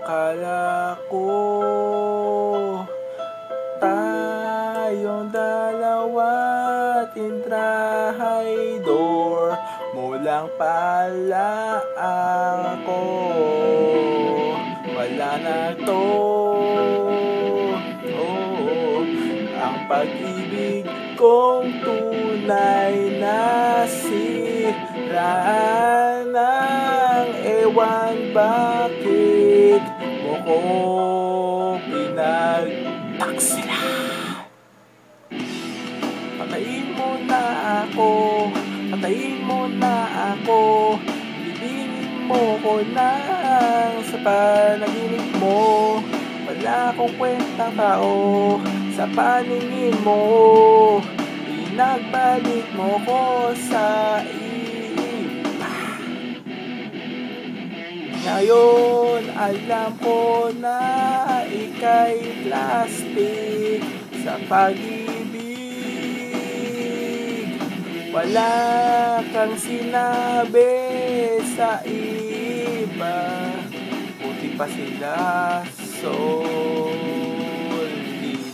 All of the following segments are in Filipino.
Kala ko tayong dalawa't intrahidor mo lang pala ako. Wala na to, ang pag-ibig kong tunay na siraan ng ewan bakit mo ko pinagtaksilan. Patayin mo na ako, patayin mo na ako, libingin mo ko lang sa panaginip mo. Wala akong kwentang tao sa paningin mo, pinagbalik mo ko sa iba. Ngayon alam ko na ika'y plastic sa pag-ibig. Wala kang sinabi sa iba, buti pa sila solid.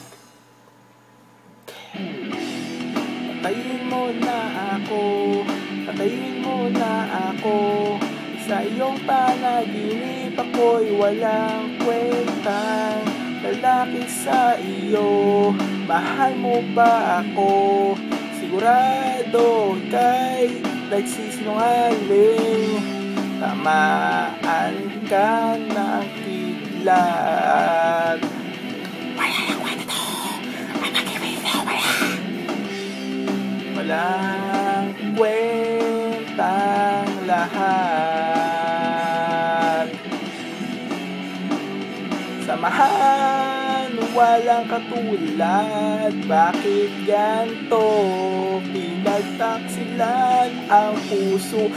Patayin mo na ako, patayin mo na ako, sa iyong panaginip ako'y walang kwentang lalaki sa iyo. Mahal mo ba ako? Sigurado kay nagsisinungaling. Tamaan ka ng kidlat. Wala lang kwento to, ang pag-ibig na wala. Walang kwentang lahat. Samahan, walang katulad. Bakit ganto? Pinagtaksilan ang puso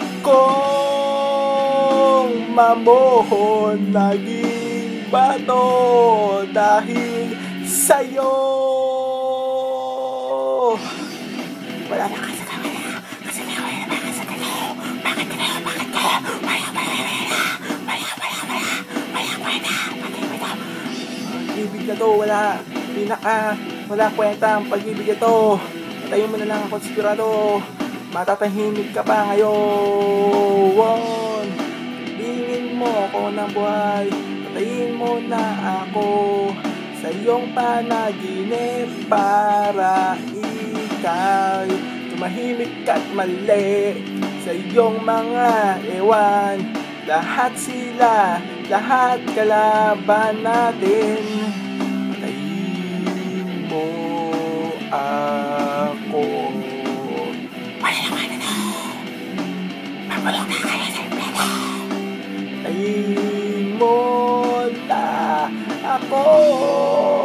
kong mamon. Naging bato dahil sa'yo. Wala na kasi kawala, kasi kawala na baka sa talo. Bakit kayo, bakit kayo? Pag-ibig na to, wala kwenta ang pag-ibig na to. Patayin mo na lang ako, sigurado matatahimik ka pa ngayon. Bingin mo ako ng buhay, patayin mo na ako sa iyong panaginip para ika'y tumahimik at mali sa iyong mga ewan. Lahat sila, lahat kalaban natin. Patayin mo ako. Wala naman na to, mabulok na kayo sa impyerno. Patayin mo na ako.